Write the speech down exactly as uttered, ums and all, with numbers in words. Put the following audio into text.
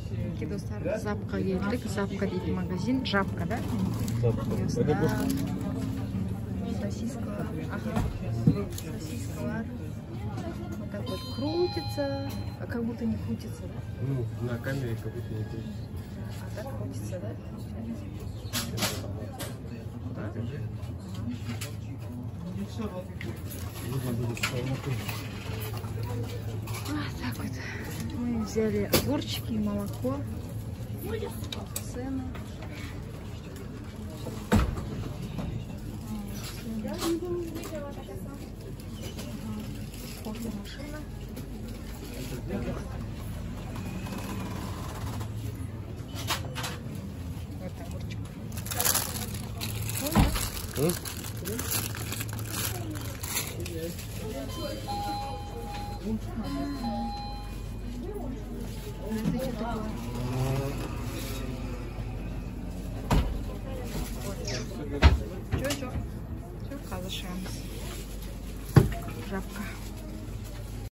достар, Запқа келдік. Запқа дейді магазин. Жапка, да? Сосискалар. Ага. Сосискалар. Вот так вот крутится. А как будто не крутится, да? Ну, на камере как будто не крутится. А так крутится, да? Вот так вот. Мы взяли огурчики и молоко. Цены. Кофемашина. Вот огурчик. Это что такое? Чё, чё? Чё, казашемся. Жабка.